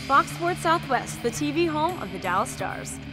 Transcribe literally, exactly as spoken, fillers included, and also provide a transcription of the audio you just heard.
Fox Sports Southwest, the T V home of the Dallas Stars.